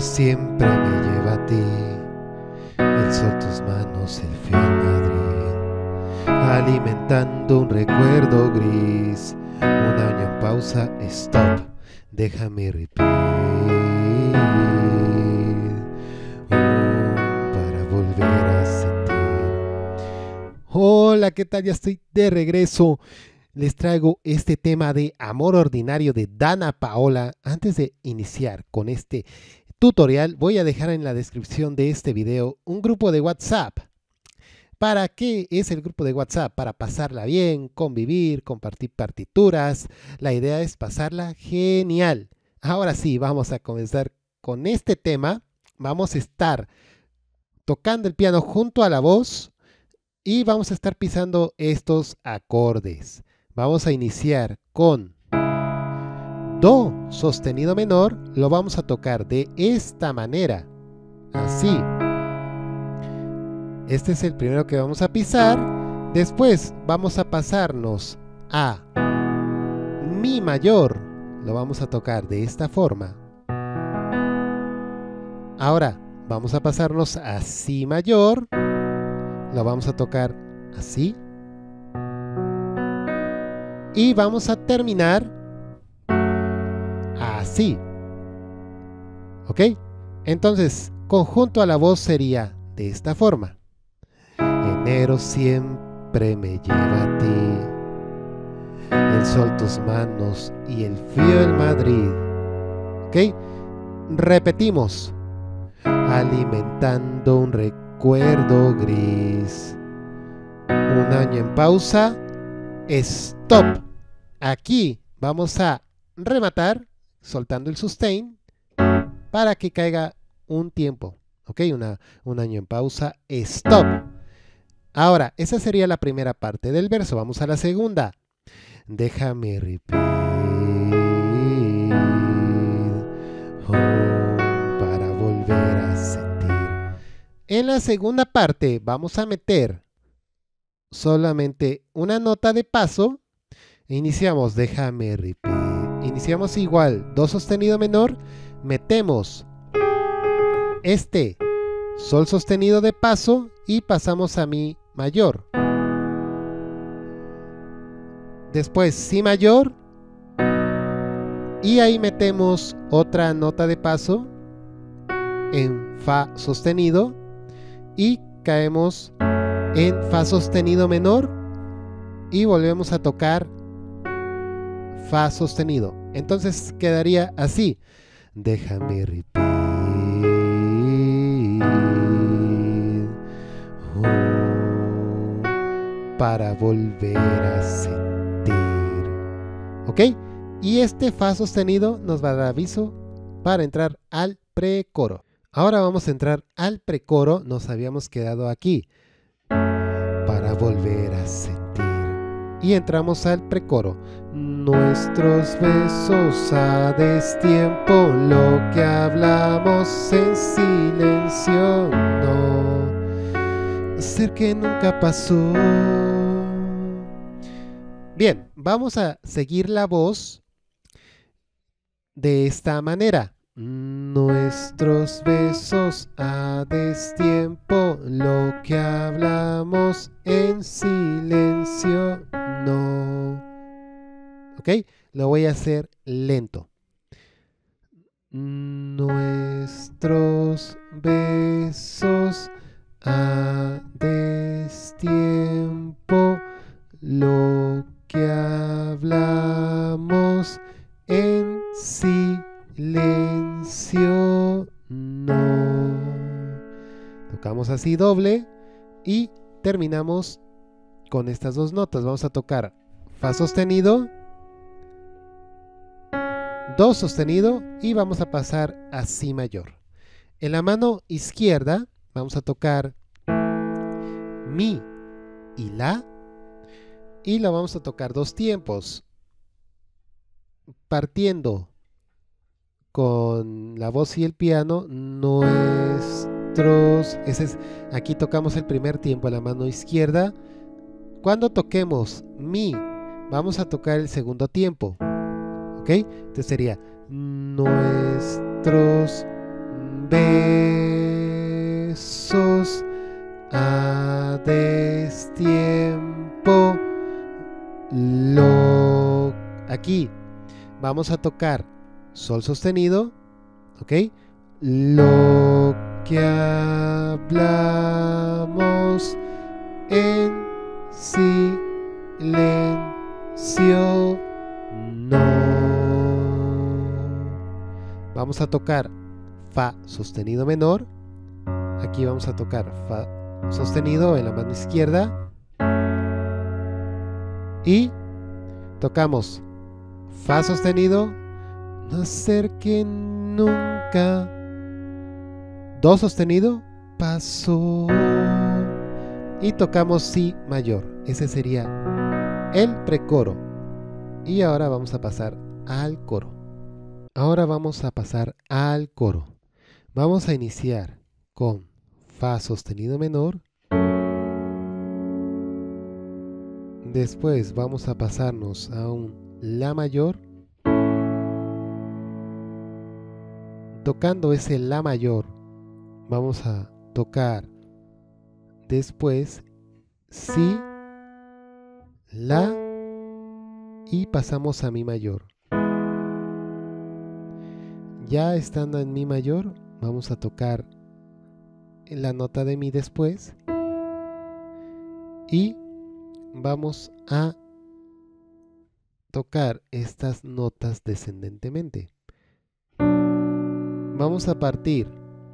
siempre me lleva a ti, el sol tus manos, el frío en Madrid, alimentando un recuerdo gris, un año en pausa, stop, déjame repeat, para volver a sentir. Hola, ¿qué tal? Ya estoy de regreso. Les traigo este tema de Amor Ordinario de Danna Paola. Antes de iniciar con este tutorial, voy a dejar en la descripción de este video un grupo de WhatsApp. ¿Para qué es el grupo de WhatsApp? Para pasarla bien, convivir, compartir partituras. La idea es pasarla genial. Ahora sí, vamos a comenzar con este tema. Vamos a estar tocando el piano junto a la voz y vamos a estar pisando estos acordes. Vamos a iniciar con Do sostenido menor, lo vamos a tocar de esta manera, así. Este es el primero que vamos a pisar. Después vamos a pasarnos a Mi mayor, lo vamos a tocar de esta forma. Ahora vamos a pasarnos a Si mayor, lo vamos a tocar así. Y vamos a terminar así. ¿Ok? Entonces, conjunto a la voz sería de esta forma. Enero siempre me lleva a ti, el sol tus manos y el frío en Madrid. ¿Ok? Repetimos. Alimentando un recuerdo gris, un año en pausa, stop. Aquí vamos a rematar soltando el sustain para que caiga un tiempo. ¿Ok? Un año en pausa, stop. Ahora, esa sería la primera parte del verso. Vamos a la segunda. Déjame repeat, para volver a sentir. En la segunda parte vamos a meter solamente una nota de paso. Iniciamos, déjame repeat. Iniciamos igual, Do sostenido menor. Metemos este Sol sostenido de paso y pasamos a Mi mayor. Después Si mayor. Y ahí metemos otra nota de paso en Fa sostenido. Y caemos en Fa sostenido menor. Y volvemos a tocar Fa sostenido. Entonces quedaría así. Déjame repeat, para volver a sentir. ¿Ok? Y este Fa sostenido nos va a dar aviso para entrar al precoro. Ahora vamos a entrar al precoro. Nos habíamos quedado aquí. Para volver a sentir. Y entramos al precoro. Nuestros besos a destiempo, lo que hablamos en silencio, no ser que nunca pasó. Bien, vamos a seguir la voz de esta manera. Nuestros besos a destiempo, lo que hablamos en silencio, no. ¿Ok? Lo voy a hacer lento. Nuestros besos a destiempo, lo que hablamos en silencio, no. Tocamos así doble y terminamos con estas dos notas. Vamos a tocar Fa sostenido, Do sostenido y vamos a pasar a Si mayor. En la mano izquierda vamos a tocar Mi y La y lo vamos a tocar dos tiempos, partiendo con la voz y el piano. Aquí tocamos el primer tiempo en la mano izquierda. Cuando toquemos Mi, vamos a tocar el segundo tiempo. ¿Ok? Entonces sería nuestros besos a destiempo. Aquí vamos a tocar sol sostenido, ¿ok? Lo que hablamos en silencio, no. Vamos a tocar fa sostenido menor. Aquí vamos a tocar fa sostenido en la mano izquierda. Y tocamos fa sostenido, no acerque nunca, do sostenido, pasó. Y tocamos si mayor. Ese sería el precoro. Y ahora vamos a pasar al coro. Vamos a iniciar con fa sostenido menor. Después vamos a pasarnos a un la mayor. Tocando ese la mayor, vamos a tocar después si, la y pasamos a mi mayor. Ya estando en mi mayor, vamos a tocar la nota de mi después y vamos a tocar estas notas descendentemente. Vamos a partir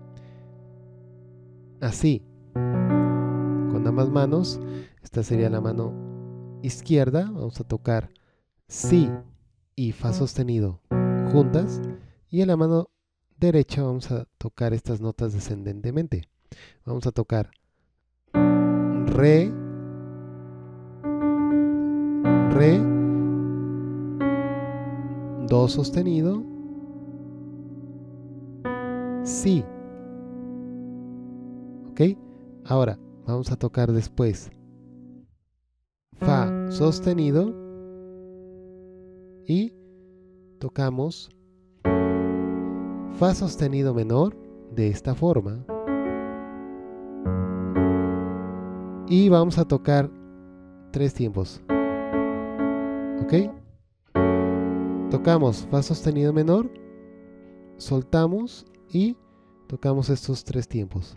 así con ambas manos. Esta sería la mano izquierda. Vamos a tocar si y fa sostenido juntas, y en la mano derecha vamos a tocar estas notas descendentemente. Vamos a tocar re, re, do sostenido, si. ¿Ok? Ahora vamos a tocar después fa sostenido y tocamos fa sostenido menor de esta forma. Y vamos a tocar 3 tiempos. ¿Ok? Tocamos fa sostenido menor, soltamos y tocamos estos 3 tiempos.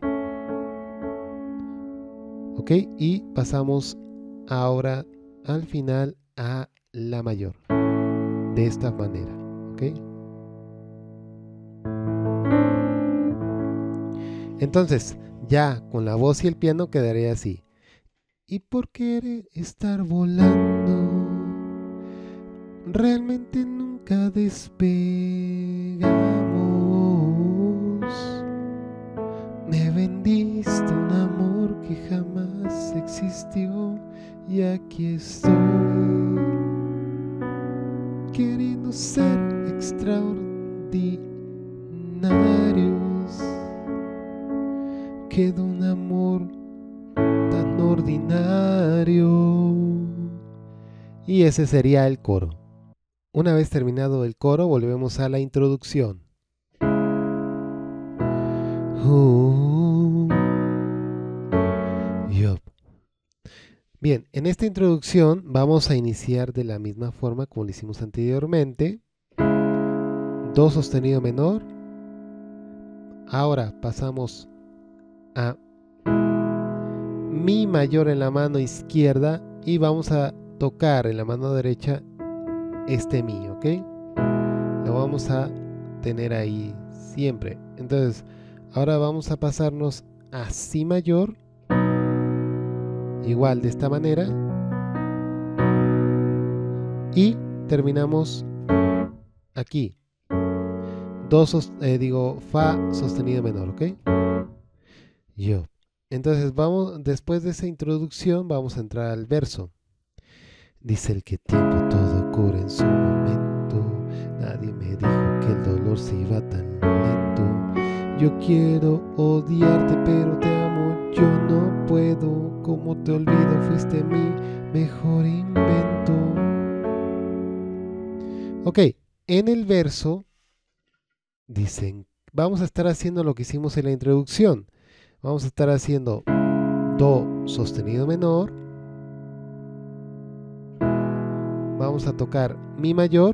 ¿Ok? Y pasamos ahora al final a la mayor. De esta manera. ¿Ok? Entonces, ya con la voz y el piano quedaría así. Y por querer estar volando, realmente nunca despegamos. Me vendiste un amor que jamás existió y aquí estoy, queriendo ser extraordinarios. Queda un amor tan ordinario. Y ese sería el coro. Una vez terminado el coro, volvemos a la introducción. Bien, en esta introducción vamos a iniciar de la misma forma como lo hicimos anteriormente. Do sostenido menor. Ahora pasamos a mi mayor en la mano izquierda y vamos a tocar en la mano derecha este mi, ¿ok? Lo vamos a tener ahí siempre. Entonces, ahora vamos a pasarnos a si mayor, igual de esta manera, y terminamos aquí. Fa sostenido menor, ¿ok? Entonces después de esa introducción vamos a entrar al verso. Dice el que tiempo todo cura en su momento. Nadie me dijo que el dolor se iba tan lento. Yo quiero odiarte pero te amo, yo no puedo. Como te olvido, fuiste mi mejor invento. Ok, en el verso dicen vamos a estar haciendo lo que hicimos en la introducción. Vamos a estar haciendo Do sostenido menor. Vamos a tocar Mi mayor.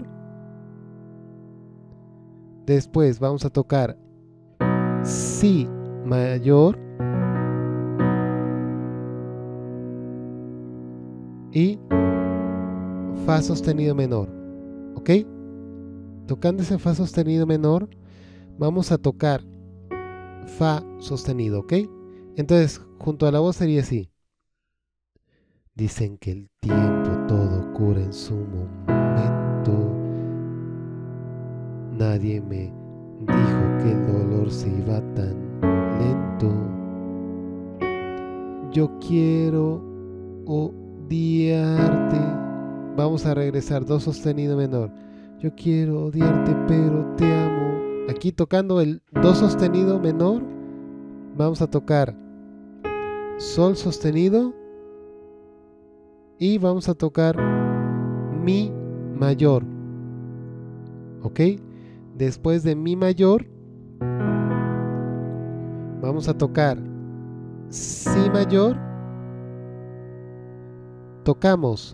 Después vamos a tocar Si mayor. Y Fa sostenido menor. ¿Ok? Tocando ese Fa sostenido menor, vamos a tocar Fa sostenido, ¿ok? Entonces, junto a la voz sería así. Dicen que el tiempo todo cura en su momento. Nadie me dijo que el dolor se iba tan lento. Yo quiero odiarte. Vamos a regresar, Do sostenido menor. Yo quiero odiarte, pero te amo. Aquí tocando el Do sostenido menor, vamos a tocar Sol sostenido y vamos a tocar Mi mayor. ¿Ok? Después de Mi mayor, vamos a tocar Si mayor. Tocamos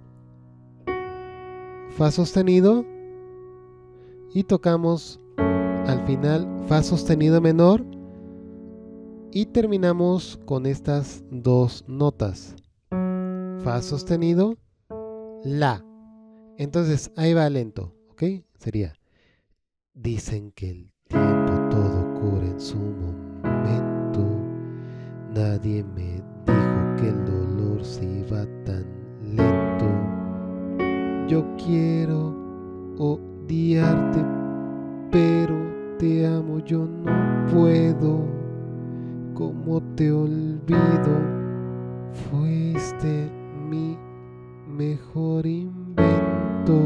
Fa sostenido y tocamos al final Fa sostenido menor y terminamos con estas dos notas, Fa sostenido, La. Entonces ahí va lento, ¿ok? Sería: dicen que el tiempo todo cura en su momento. Nadie me dijo que el dolor se iba tan lento. Yo quiero odiarte, pero te amo, yo no puedo. ¿Cómo te olvido? Fuiste mi mejor invento.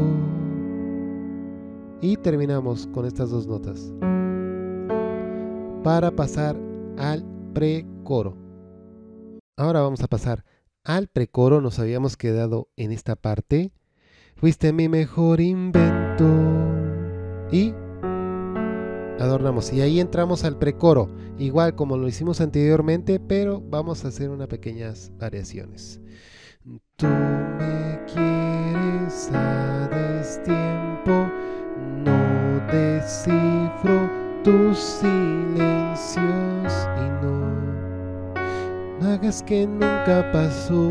Y terminamos con estas dos notas para pasar al precoro. Ahora vamos a pasar al precoro. Nos habíamos quedado en esta parte. Fuiste mi mejor invento. Y adornamos. Y ahí entramos al precoro. Igual como lo hicimos anteriormente, pero vamos a hacer unas pequeñas variaciones. Tú me quieres a destiempo, no descifro tus silencios y no hagas que nunca pasó.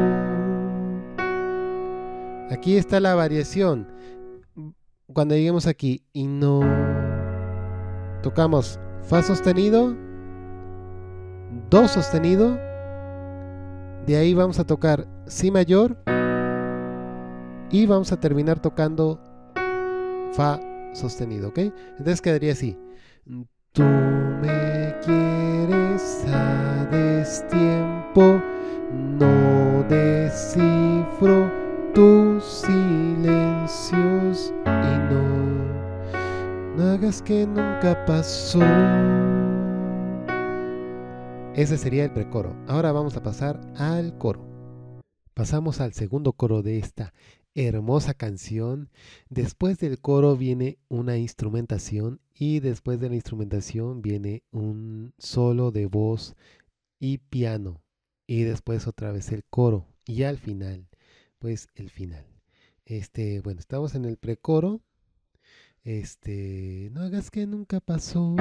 Aquí está la variación. Cuando lleguemos aquí y no, tocamos Fa sostenido, Do sostenido, de ahí vamos a tocar Si mayor y vamos a terminar tocando Fa sostenido, ¿ok? Entonces quedaría así. Tú me quieres a destiempo, no descifro tus silencios y no hagas que nunca pasó. Ese sería el precoro. Ahora vamos a pasar al coro. Pasamos al segundo coro de esta hermosa canción. Después del coro viene una instrumentación y después de la instrumentación viene un solo de voz y piano y después otra vez el coro y al final pues el final. Bueno, estamos en el precoro. No hagas que nunca pasó.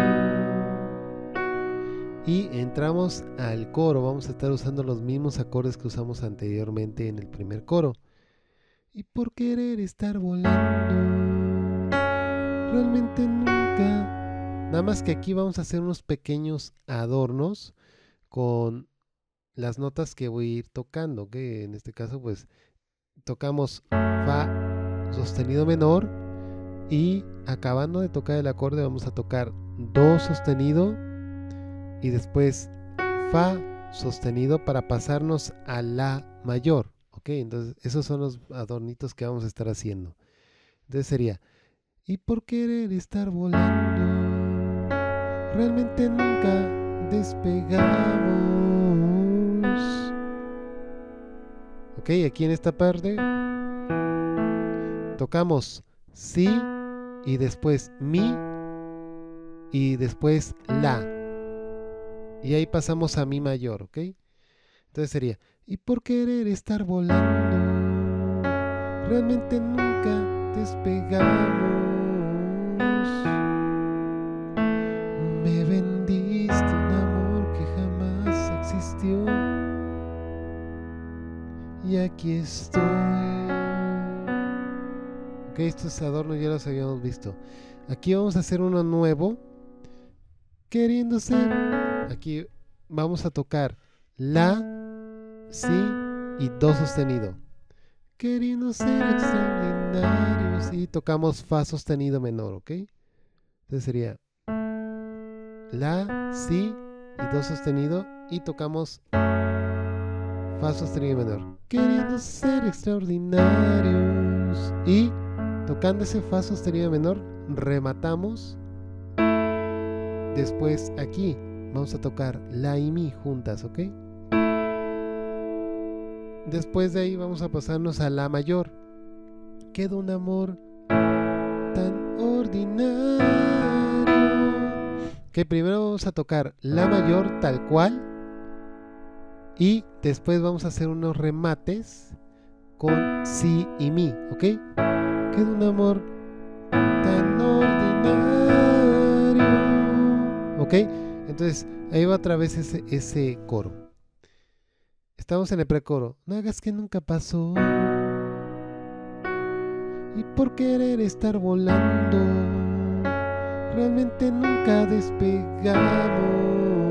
Y entramos al coro. Vamos a estar usando los mismos acordes que usamos anteriormente en el primer coro. Y por querer estar volando, realmente nunca. Nada más que aquí vamos a hacer unos pequeños adornos con las notas que voy a ir tocando, que en este caso pues tocamos Fa sostenido menor y acabando de tocar el acorde vamos a tocar Do sostenido y después Fa sostenido para pasarnos a La mayor. Ok, entonces esos son los adornitos que vamos a estar haciendo. Entonces sería: y por querer estar volando, realmente nunca despegamos. Ok, aquí en esta parte tocamos Si y después Mi y después la. Y ahí pasamos a mi mayor, ¿ok? Entonces sería, y por querer estar volando, realmente nunca despegamos. Me vendiste un amor que jamás existió. Y aquí estoy. Ok, estos adornos ya los habíamos visto. Aquí vamos a hacer uno nuevo. Queriendo ser. Aquí vamos a tocar la, si y do sostenido. Queriendo ser extraordinarios. Y tocamos fa sostenido menor, ¿ok? Entonces sería la, si y do sostenido. Y tocamos fa sostenido menor. Queriendo ser extraordinarios. Y tocando ese fa sostenido menor, rematamos. Después aquí vamos a tocar la y mi juntas, ¿ok? Después de ahí vamos a pasarnos a la mayor. Queda un amor tan ordinario. Que primero vamos a tocar la mayor tal cual. Y después vamos a hacer unos remates con si y mi, ¿ok? Queda un amor tan ordinario. ¿Ok? Entonces ahí va otra vez ese coro. Estamos en el precoro. No hagas que nunca pasó. Y por querer estar volando, realmente nunca despegamos.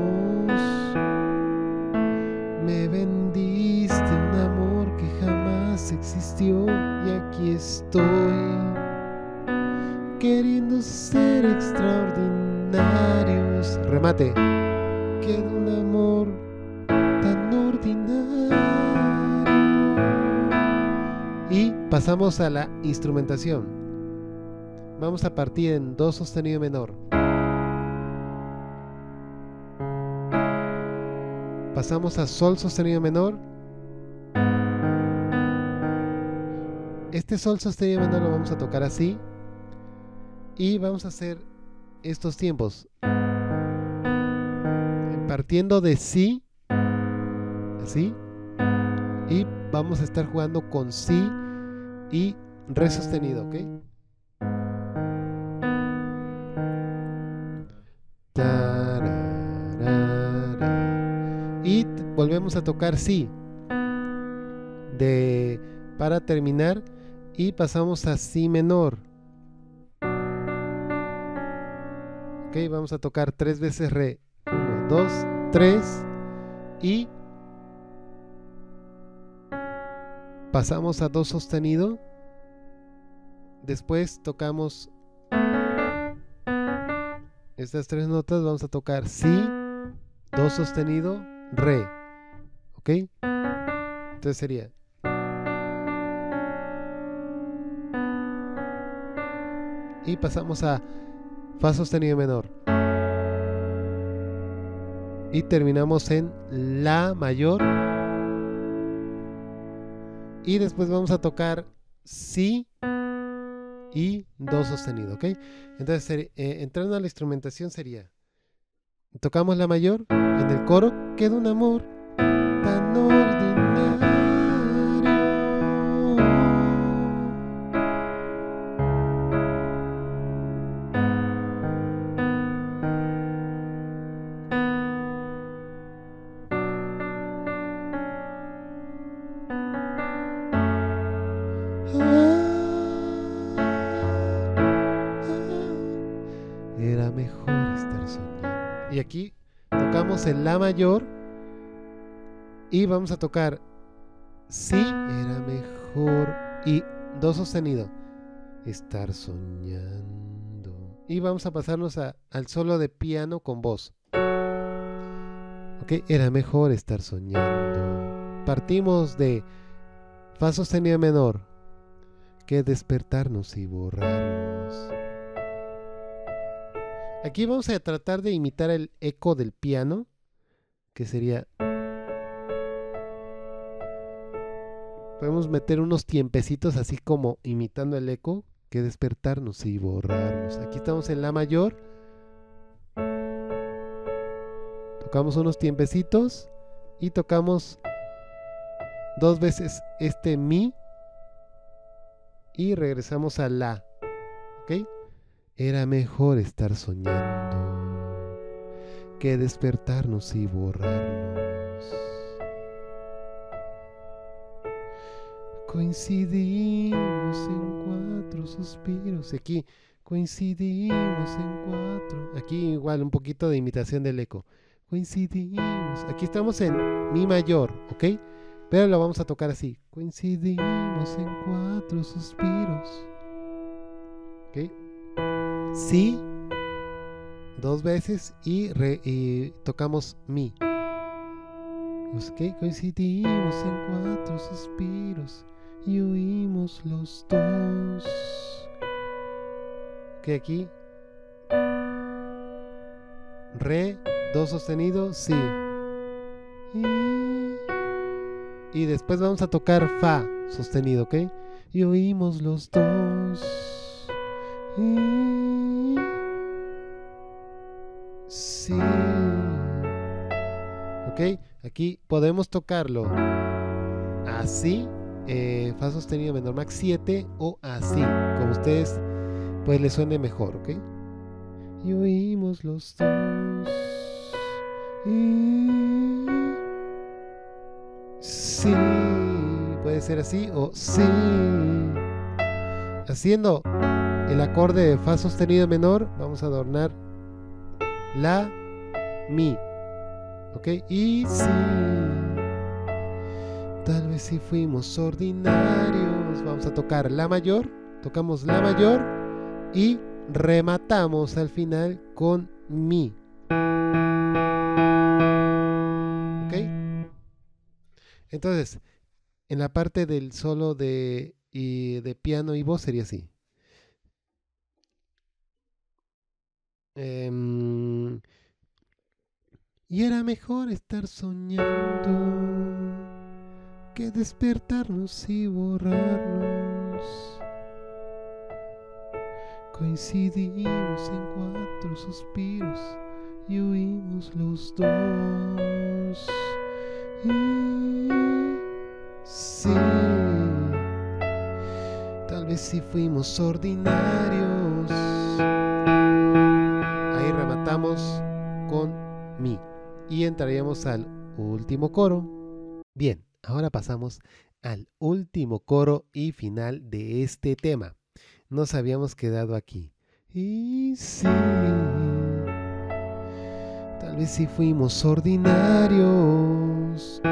Me vendiste un amor que jamás existió. Y aquí estoy, queriendo ser extraordinarios. Remate. Queda un amor tan ordinario. Y pasamos a la instrumentación. Vamos a partir en do sostenido menor. Pasamos a sol sostenido menor. Este sol sostenido menor lo vamos a tocar así. Y vamos a hacer estos tiempos. Partiendo de si, así. Y vamos a estar jugando con si y re sostenido, ¿ok? Y volvemos a tocar si para terminar y pasamos a si menor. Ok, vamos a tocar 3 veces re. 1, 2, 3 y pasamos a do sostenido. Después tocamos estas 3 notas. Vamos a tocar si, do sostenido, re. ¿Ok? Entonces sería y pasamos a fa sostenido menor y terminamos en la mayor y después vamos a tocar si y do sostenido, ¿ok? Entonces entrando a la instrumentación sería, tocamos la mayor, en el coro queda un amor tan ordinario. Era mejor estar soñando. Y aquí tocamos en la mayor y vamos a tocar si, era mejor y do sostenido, estar soñando. Y vamos a pasarnos al solo de piano con voz. Ok, era mejor estar soñando. Partimos de fa sostenido menor que despertarnos y borrarnos. Aquí vamos a tratar de imitar el eco del piano, que sería... Podemos meter unos tiempecitos así como imitando el eco, que despertarnos y borrarnos. Aquí estamos en la mayor Tocamos unos tiempecitos y tocamos 2 veces este mi y regresamos a la. ¿Ok? Era mejor estar soñando que despertarnos y borrarnos. Coincidimos en 4 suspiros. Aquí coincidimos en 4. Aquí igual un poquito de imitación del eco. Coincidimos. Aquí estamos en mi mayor, ¿ok? Pero lo vamos a tocar así. Coincidimos en 4 suspiros. ¿Ok? Si 2 veces y tocamos mi. Ok, coincidimos en 4 suspiros y huimos los dos. Ok, aquí re, do sostenido, si. Y después vamos a tocar fa sostenido, ok. Y oímos los dos. Sí. Ok, aquí podemos tocarlo así, fa sostenido menor max 7 o así, como ustedes pues les suene mejor, ok. Y oímos los dos. Sí, puede ser así o sí. Haciendo el acorde de fa sostenido menor, vamos a adornar la, mi, ok, y sí. Tal vez si fuimos ordinarios. Vamos a tocar la mayor, tocamos la mayor y rematamos al final con mi, ok. Entonces en la parte del solo de piano y voz sería así. Y era mejor estar soñando que despertarnos y borrarnos. Coincidimos en 4 suspiros y huimos los dos. Y sí, tal vez si fuimos ordinarios. Ahí rematamos con mi y entraríamos al último coro. Bien, ahora pasamos al último coro y final de este tema. Nos habíamos quedado aquí. Y sí, tal vez si fuimos ordinarios.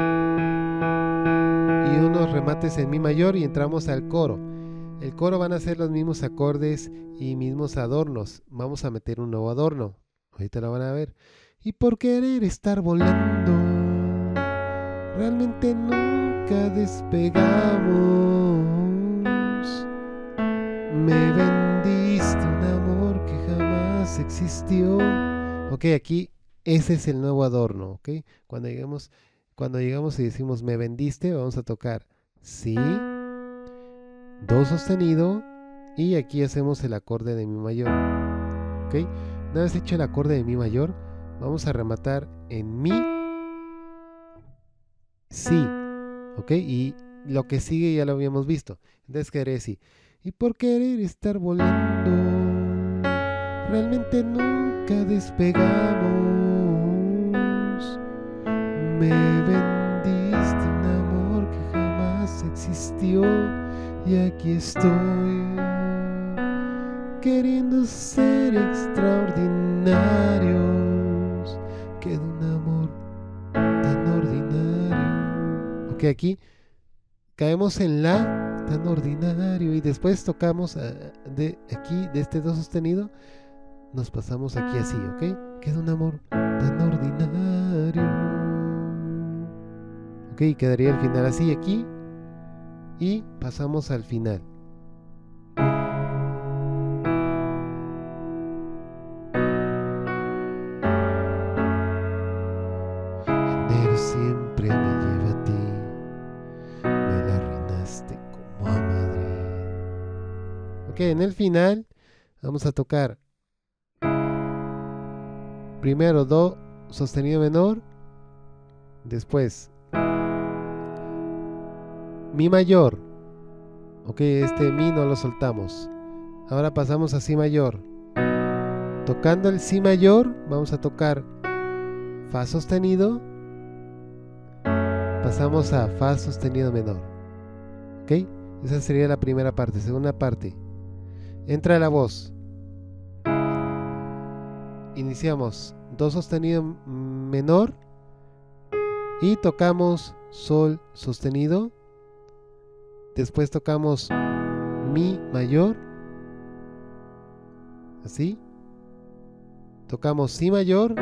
Y unos remates en mi mayor y entramos al coro. El coro van a ser los mismos acordes y mismos adornos. Vamos a meter un nuevo adorno. Ahorita lo van a ver. Y por querer estar volando, realmente nunca despegamos. Me vendiste un amor que jamás existió. Ok, aquí ese es el nuevo adorno, ok. Cuando llegamos y decimos me vendiste, vamos a tocar si, do sostenido y aquí hacemos el acorde de mi mayor, ok. Una vez hecho el acorde de mi mayor, vamos a rematar en mi, si, ok, y lo que sigue ya lo habíamos visto. Entonces quedaré así. Y por querer estar volando, realmente nunca despegamos. Me vendiste un amor que jamás existió y aquí estoy queriendo ser extraordinarios, que de un amor tan ordinario. Ok, aquí caemos en la tan ordinario y después tocamos de aquí, de este do sostenido, nos pasamos aquí así, ok, que de un amor tan ordinario. Ok, quedaría el final así aquí y pasamos al final. Enero siempre me lleva a ti, me la arruinaste como a madre. Ok, en el final vamos a tocar primero do sostenido menor, después mi mayor, ok, este mi no lo soltamos, ahora pasamos a si mayor, tocando el si mayor vamos a tocar fa sostenido, pasamos a fa sostenido menor, ok, esa sería la primera parte. Segunda parte, entra la voz, iniciamos do sostenido menor y tocamos sol sostenido, después tocamos mi mayor, así, tocamos si mayor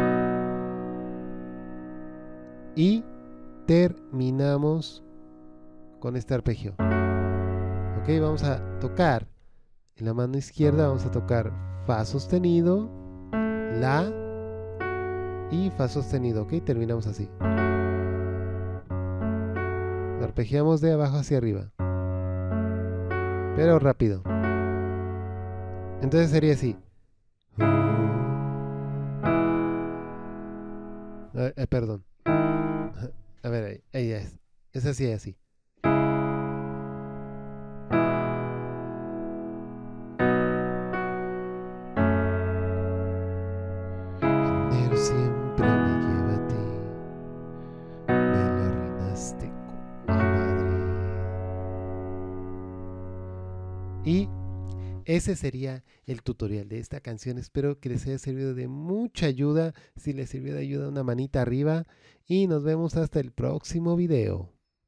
y terminamos con este arpegio. Ok, vamos a tocar en la mano izquierda, vamos a tocar fa sostenido, la y fa sostenido. Ok, terminamos así. Lo arpegiamos de abajo hacia arriba, pero rápido. Entonces sería así. Perdón. A ver, ahí ya es. Es así, así. Enero siempre me lleva a ti, me lo arruinaste como a Madrid. Y ese sería el tutorial de esta canción. Espero que les haya servido de mucha ayuda. Si les sirvió de ayuda, una manita arriba. Y nos vemos hasta el próximo video.